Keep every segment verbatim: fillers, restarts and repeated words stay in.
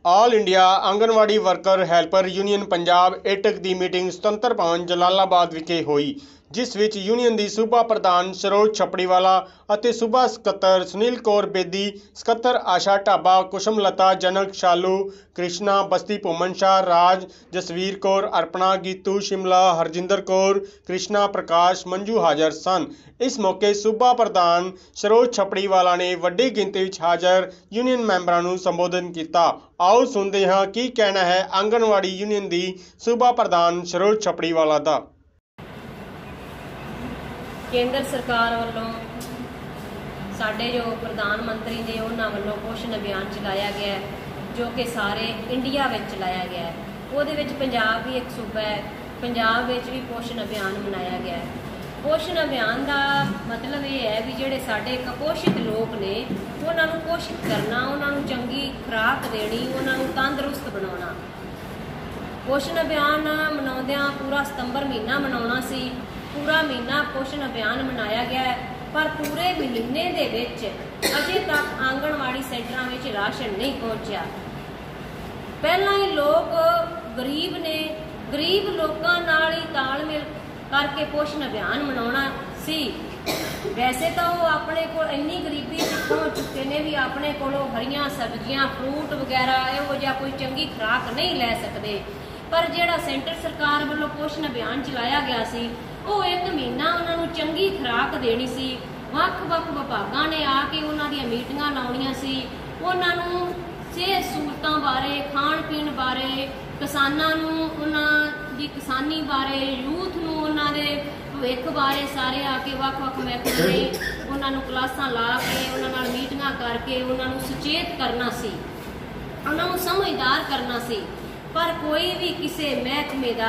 ਆਲ India Anganwadi worker helper union Punjab AITUC ਦੀ meeting Sutantar Bhawan Jalalabad ਵਿਖੇ ਹੋਈ, ਜਿਸ ਵਿੱਚ ਯੂਨੀਅਨ ਦੀ ਸੂਬਾ ਪ੍ਰਧਾਨ ਸਰੋਜ ਛਪੜੀਵਾਲਾ ਅਤੇ ਸੂਬਾ ਸਕੱਤਰ ਸੁਨੀਲ ਕੌਰ ਬੇਦੀ, ਸਕੱਤਰ ਆਸ਼ਾ ਢਾਬਾ, ਕੁਸ਼ਮਲਤਾ ਜਨਕ, ਸ਼ਾਲੂ, ਕ੍ਰਿਸ਼ਨਾ, ਬਸਤੀ ਭੂਮਨ ਸ਼ਾਹ, ਰਾਜ, ਜਸਵੀਰ ਕੌਰ, ਅਰਪਣਾ, ਗੀਤੂ, ਸ਼ਿਮਲਾ, ਹਰਜਿੰਦਰ ਕੌਰ, ਕ੍ਰਿਸ਼ਨਾ, ਪ੍ਰਕਾਸ਼, ਮੰਜੂ ਹਾਜ਼ਰ ਸਨ। ਇਸ ਮੌਕੇ ਸੂਬਾ ਪ੍ਰਧਾਨ ਸਰੋਜ ਛਪੜੀਵਾਲਾ ਨੇ ਵੱਡੀ ਗਿਣਤੀ ਵਿੱਚ ਹਾਜ਼ਰ ਯੂਨੀਅਨ ਮੈਂਬਰਾਂ ਨੂੰ ਸੰਬੋਧਨ ਕੀਤਾ। ਆਓ ਸੁਣਦੇ ਹਾਂ ਕੀ ਕਹਿਣਾ ਹੈ ਆਂਗਣਵਾੜੀ ਯੂਨੀਅਨ ਦੀ ਸੂਬਾ ਪ੍ਰਧਾਨ ਸਰੋਜ ਛਪੜੀਵਾਲਾ ਦਾ। ਕੇਂਦਰ ਸਰਕਾਰ ਵੱਲੋਂ ਸਾਡੇ ਜੋ ਪ੍ਰਧਾਨ ਮੰਤਰੀ ਨੇ ਉਹਨਾਂ ਵੱਲੋਂ ਪੋਸ਼ਣ ਅਭਿਆਨ ਚਲਾਇਆ ਗਿਆ ਹੈ, ਜੋ ਕਿ ਸਾਰੇ ਇੰਡੀਆ ਵਿੱਚ ਚਲਾਇਆ ਗਿਆ ਹੈ। ਉਹਦੇ ਵਿੱਚ ਪੰਜਾਬ ਵੀ ਇੱਕ ਸੂਬਾ ਹੈ, ਪੰਜਾਬ ਵਿੱਚ ਵੀ ਪੋਸ਼ਣ ਅਭਿਆਨ ਮਨਾਇਆ ਗਿਆ ਹੈ। ਪੋਸ਼ਣ ਅਭਿਆਨ ਦਾ ਮਤਲਬ ਇਹ ਹੈ ਵੀ ਜਿਹੜੇ ਸਾਡੇ ਕੁਪੋਸ਼ਿਤ ਲੋਕ ਨੇ ਉਹਨਾਂ ਨੂੰ ਪੋਸ਼ਿਤ ਕਰਨਾ, ਉਹਨਾਂ ਨੂੰ ਚੰਗੀ ਖੁਰਾਕ ਦੇਣੀ, ਉਹਨਾਂ ਨੂੰ ਤੰਦਰੁਸਤ ਬਣਾਉਣਾ। ਪੋਸ਼ਣ ਅਭਿਆਨ ਮਨਾਉਂਦਿਆਂ ਪੂਰਾ ਸਤੰਬਰ ਮਹੀਨਾ ਮਨਾਉਣਾ ਸੀ, ਪੂਰਾ ਮਹੀਨਾ ਪੋਸ਼ਣ ਅਭਿਆਨ ਮਨਾਇਆ ਗਿਆ ਹੈ, ਪਰ ਪੂਰੇ ਮਹੀਨੇ ਦੇ ਵਿੱਚ ਅਜੇ ਤੱਕ ਆਂਗਣਵਾੜੀ ਸੈਂਟਰਾਂ ਵਿੱਚ ਰਾਸ਼ਨ ਨਹੀਂ ਪਹੁੰਚਿਆ। ਪਹਿਲਾਂ ਹੀ ਲੋਕ ਗਰੀਬ ਨੇ, ਗਰੀਬ ਲੋਕਾਂ ਨਾਲ ਹੀ ਤਾਲਮੇਲ ਕਰਕੇ ਪੋਸ਼ਣ ਅਭਿਆਨ ਮਨਾਉਣਾ ਸੀ। ਵੈਸੇ ਤਾਂ ਉਹ ਆਪਣੇ ਕੋਲ ਇੰਨੀ ਗਰੀਬੀ ਚ ਪਹੁੰਚ ਚੁੱਕੇ ਨੇ ਵੀ ਆਪਣੇ ਕੋਲੋਂ ਹਰੀਆਂ ਸਬਜ਼ੀਆਂ, ਫਰੂਟ ਵਗੈਰਾ ਇਹੋ ਜਿਹਾ ਕੋਈ ਚੰਗੀ ਖੁਰਾਕ ਨਹੀਂ ਲੈ ਸਕਦੇ। ਪਰ ਜਿਹੜਾ ਸੈਂਟਰ ਸਰਕਾਰ ਵੱਲੋਂ ਪੋਸ਼ਣ ਅਭਿਆਨ ਚਲਾਇਆ ਗਿਆ ਸੀ, ਉਹ ਇੱਕ ਮਹੀਨਾ ਉਹਨਾਂ ਨੂੰ ਚੰਗੀ ਖੁਰਾਕ ਦੇਣੀ ਸੀ। ਵੱਖ-ਵੱਖ ਵਿਭਾਗਾਂ ਨੇ ਆ ਕੇ ਉਹਨਾਂ ਦੀਆਂ ਮੀਟਿੰਗਾਂ ਲਾਉਣੀਆਂ ਸੀ, ਉਹਨਾਂ ਨੂੰ ਸਿਹਤ ਸਹੂਲਤਾਂ ਬਾਰੇ, ਖਾਣ ਪੀਣ ਬਾਰੇ, ਕਿਸਾਨਾਂ ਨੂੰ ਉਹਨਾਂ ਦੀ ਕਿਸਾਨੀ ਬਾਰੇ, ਯੂਥ ਨੂੰ ਉਹਨਾਂ ਦੇ ਭਵਿੱਖ ਬਾਰੇ ਸਾਰੇ ਆ ਕੇ ਵੱਖ-ਵੱਖ ਮਹਿਕਮੇ ਨੇ ਉਹਨਾਂ ਨੂੰ ਕਲਾਸਾਂ ਲਾ ਕੇ, ਉਹਨਾਂ ਨਾਲ ਮੀਟਿੰਗਾਂ ਕਰਕੇ ਉਹਨਾਂ ਨੂੰ ਸੁਚੇਤ ਕਰਨਾ ਸੀ, ਉਹਨਾਂ ਨੂੰ ਸਮਝਦਾਰ ਕਰਨਾ ਸੀ। ਪਰ ਕੋਈ ਵੀ ਕਿਸੇ ਮਹਿਕਮੇ ਦਾ,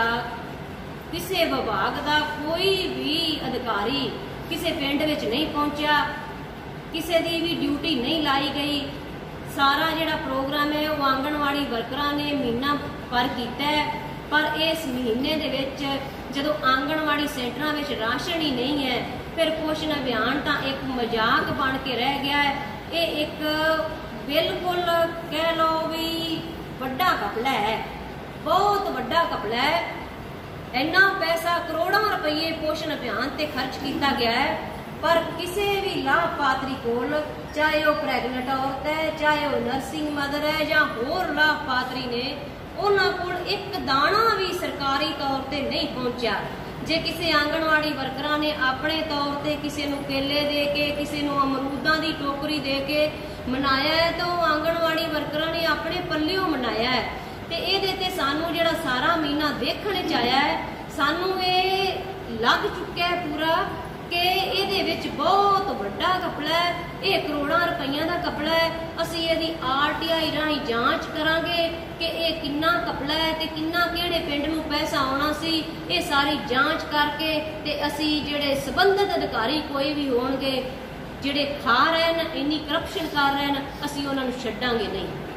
ਕਿਸੇ ਵਿਭਾਗ ਦਾ ਕੋਈ ਵੀ ਅਧਿਕਾਰੀ ਕਿਸੇ ਪਿੰਡ ਵਿੱਚ ਨਹੀਂ ਪਹੁੰਚਿਆ, ਕਿਸੇ ਦੀ ਵੀ ਡਿਊਟੀ ਨਹੀਂ ਲਾਈ ਗਈ। ਸਾਰਾ ਜਿਹੜਾ ਪ੍ਰੋਗਰਾਮ ਹੈ ਉਹ ਆਂਗਣਵਾੜੀ ਵਰਕਰਾਂ ਨੇ ਮਹੀਨਾ ਭਰ ਕੀਤਾ ਹੈ, ਪਰ ਇਸ ਮਹੀਨੇ ਦੇ ਵਿੱਚ ਜਦੋਂ ਆਂਗਣਵਾੜੀ ਸੈਂਟਰਾਂ ਵਿੱਚ ਰਾਸ਼ਨ ਹੀ ਨਹੀਂ ਹੈ, ਫਿਰ ਪੋਸ਼ਣ ਅਭਿਆਨ ਤਾਂ ਇੱਕ ਮਜ਼ਾਕ ਬਣ ਕੇ ਰਹਿ ਗਿਆ ਹੈ। ਇਹ ਇੱਕ ਬਿਲਕੁਲ ਕਹਿ ਲਓ ਵੀ ਵੱਡਾ ਘਪਲਾ ਹੈ, ਬਹੁਤ ਵੱਡਾ ਘਪਲਾ ਹੈ। ਇੰਨਾ ਪੈਸਾ, ਕਰੋੜਾਂ ਰੁਪਏ ਪੋਸ਼ਣ ਅਭਿਆਨ ਤੇ ਖਰਚ ਕੀਤਾ ਗਿਆ ਹੈ, ਪਰ ਕਿਸੇ ਵੀ ਲਾਭਪਾਤਰੀ ਕੋਲ, ਚਾਹੇ ਉਹ ਪ੍ਰੈਗਨੈਂਟ ਔਰਤ ਹੈ, ਚਾਹੇ ਉਹ ਨਰਸਿੰਗ ਮਦਰ ਹੈ ਜਾਂ ਹੋਰ ਲਾਭਪਾਤਰੀ ਨੇ, ਉਹਨਾਂ ਕੋਲ ਇੱਕ ਦਾਣਾ ਵੀ ਸਰਕਾਰੀ ਤੌਰ ਤੇ ਨਹੀਂ ਪਹੁੰਚਿਆ। ਜੇ ਕਿਸੇ ਆਂਗਣਵਾੜੀ ਵਰਕਰਾਂ ਨੇ ਆਪਣੇ ਤੌਰ ਤੇ ਕਿਸੇ ਨੂੰ ਕੇਲੇ ਦੇ ਕੇ, ਕਿਸੇ ਨੂੰ ਅਮਰੂਦਾਂ ਦੀ ਟੋਕਰੀ ਦੇ ਕੇ ਮਨਾਇਆ ਹੈ, ਤਾਂ ਉਹ ਆਂਗਣਵਾੜੀ ਵਰਕਰਾਂ ਨੇ ਆਪਣੇ ਪੱਲਿਓਂ ਮਨਾਇਆ ਹੈ। ਤੇ ਇਹਦੇ ਤੇ ਸਾਨੂੰ ਜਿਹੜਾ ਸਾਰਾ ਮਹੀਨਾ ਦੇਖਣ ਚ ਆਇਆ ਹੈ, ਸਾਨੂੰ ਇਹ ਲੱਗ ਚੁੱਕਿਆ ਹੈ ਪੂਰਾ ਕਿ ਇਹਦੇ ਵਿੱਚ ਬਹੁਤ ਵੱਡਾ ਘਪਲਾ ਹੈ। ਇਹ ਕਰੋੜਾਂ ਰੁਪਈਆਂ ਦਾ ਘਪਲਾ ਹੈ। ਅਸੀਂ ਇਹਦੀ ਆਰ ਟੀ ਆਈ ਰਾਹੀਂ ਜਾਂਚ ਕਰਾਂਗੇ ਕਿ ਇਹ ਕਿੰਨਾ ਘਪਲਾ ਹੈ ਤੇ ਕਿੰਨਾ ਕਿਹੜੇ ਪਿੰਡ ਨੂੰ ਪੈਸਾ ਆਉਣਾ ਸੀ। ਇਹ ਸਾਰੀ ਜਾਂਚ ਕਰਕੇ ਤੇ ਅਸੀਂ ਜਿਹੜੇ ਸੰਬੰਧਿਤ ਅਧਿਕਾਰੀ ਕੋਈ ਵੀ ਹੋਣਗੇ ਜਿਹੜੇ ਖਾ ਰਹੇ ਨੇ, ਇੰਨੀ ਕਰਪਸ਼ਨ ਕਰ ਰਹੇ ਨੇ, ਅਸੀਂ ਉਹਨਾਂ ਨੂੰ ਛੱਡਾਂਗੇ ਨਹੀਂ।